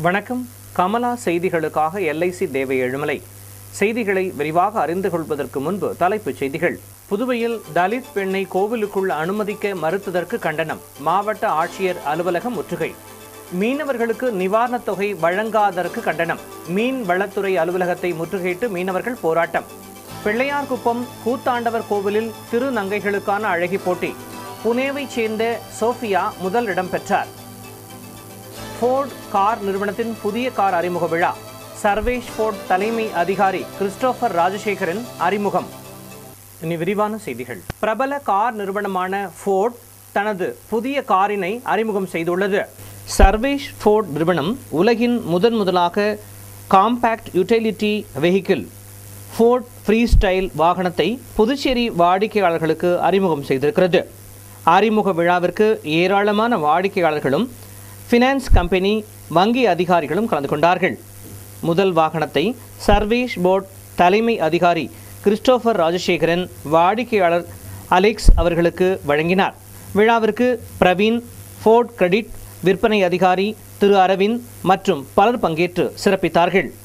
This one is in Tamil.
வணக்கம். கமலா செய்திகளுக்காக எல்ஐசி தேவை எழுமலை. செய்திகளை விரிவாக அறிந்து கொள்வதற்கு முன்பு தலைப்புச் செய்திகள். புதுவையில் தலித் பெண்ணை கோவிலுக்குள் அனுமதிக்க மறுத்ததற்கு கண்டனம். மாவட்ட ஆட்சியர் அலுவலகம் முற்றுகை. மீனவர்களுக்கு நிவாரணத் தொகை வழங்காததற்கு கண்டனம். மீன் வளத்துறை அலுவலகத்தை முற்றுகையிட்டு மீனவர்கள் போராட்டம். பிள்ளையார்குப்பம் கூத்தாண்டவர் கோவிலில் திருநங்கைகளுக்கான அழகி போட்டி. புனேவைச் சேர்ந்த சோஃபியா முதல் இடம் பெற்றார். ஃபோர்ட் கார் நிறுவனத்தின் புதிய கார் அறிமுக விழா. சர்வேஷ் ஃபோர்ட் தலைமை அதிகாரி கிறிஸ்டோபர் ராஜசேகரன் அறிமுகம். இனி விரிவான செய்திகள். பிரபல கார் நிறுவனமான ஃபோர்ட் தனது புதிய காரினை அறிமுகம் செய்துள்ளது. சர்வேஷ் ஃபோர்ட் நிறுவனம் உலகின் முதலாக compact utility vehicle Ford freestyle வாகனத்தை புதுச்சேரி வாடிக்கையாளர்களுக்கு அறிமுகம் செய்திருக்கிறது. அறிமுக விழாவிற்கு ஏராளமான வாடிக்கையாளர்களும் ஃபினான்ஸ் கம்பெனி வங்கி அதிகாரிகளும் கலந்து கொண்டார்கள். முதல் வாகனத்தை சர்வேஷ் போர்ட் தலைமை அதிகாரி கிறிஸ்டோபர் ராஜசேகரன் வாடிக்கையாளர் அலெக்ஸ் அவர்களுக்கு வழங்கினார். விழாவிற்கு பிரவீன், ஃபோர்ட் கிரெடிட் விற்பனை அதிகாரி திரு அரவிந்த் மற்றும் பலர் பங்கேற்று சிறப்பித்தார்கள்.